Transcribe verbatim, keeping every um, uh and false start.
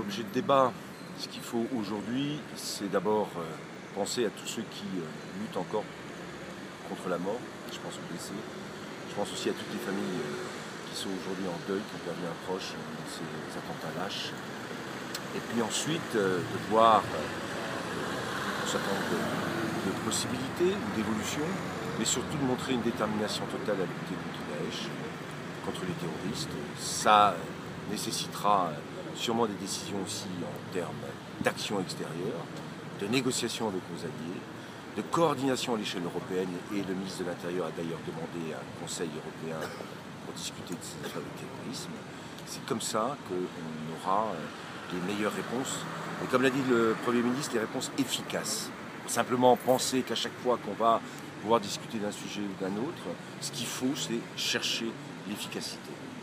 l'objet de débat. Ce qu'il faut aujourd'hui, c'est d'abord euh, penser à tous ceux qui euh, luttent encore contre la mort. Je pense aux blessés. Je pense aussi à toutes les familles euh, qui sont aujourd'hui en deuil, qui ont perdu un proche dans ces attentats lâches. Et puis ensuite, euh, de voir euh, un certain nombre de, de possibilités ou d'évolutions, mais surtout de montrer une détermination totale à lutter contre Daesh, contre les terroristes. Ça nécessitera sûrement des décisions aussi en termes d'action extérieure, de négociation avec nos alliés, de coordination à l'échelle européenne, et le ministre de l'Intérieur a d'ailleurs demandé à un Conseil européen pour discuter de ces affaires de terrorisme. C'est comme ça qu'on aura les meilleures réponses, et comme l'a dit le Premier ministre, des réponses efficaces. Simplement penser qu'à chaque fois qu'on va pouvoir discuter d'un sujet ou d'un autre, ce qu'il faut, c'est chercher l'efficacité.